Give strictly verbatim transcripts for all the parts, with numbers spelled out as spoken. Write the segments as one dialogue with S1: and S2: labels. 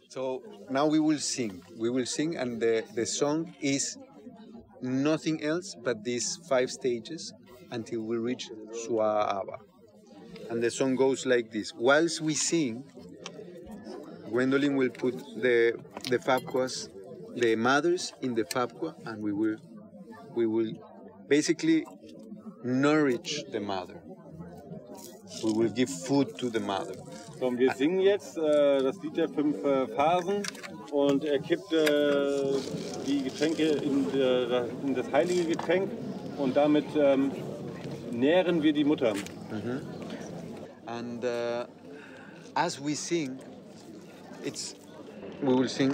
S1: So now we will sing. We will sing, and the, the song is nothing else but these five stages until we reach Suaaba. And the song goes like this. Whilst we sing, Gwendolyn will put the the fabquas, the mothers in the fabqua, and we will we will basically nourish the mother. We will give food to the mother.
S2: So, und wir singen jetzt äh, das Lied der fünf äh, Phasen und er kippt äh, die Getränke in, äh, in das heilige Getränk und damit ähm, nähren wir die Mutter.
S1: Mm-hmm. And uh, as we sing, it's we will sing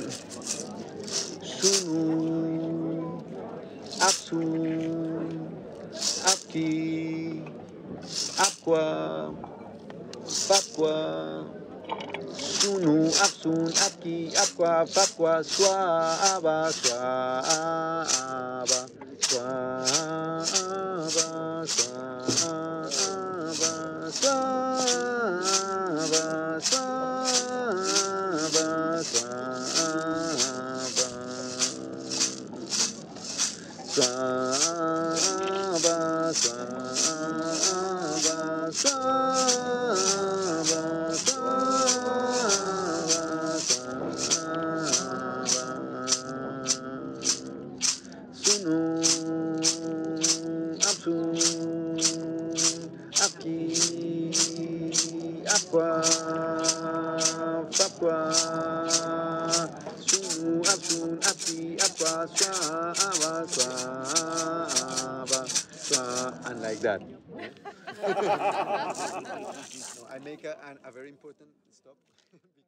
S1: Sunu, Apsun, Apki, Apqua, Papqua, Sunu, Apsun, Apki, Apqua, Papqua, Suaba, Suaba, Suaba, Suaba, Suaba, Suaba, Suaba, Suaba, Suaba, Suaba, Sunu, Apsun, Apki, Apqua, Papqua, Sunu, Apsun, Apki, Apqua, Suaba, Suaba, Suaba, and like that. No, I make a, a very important stop.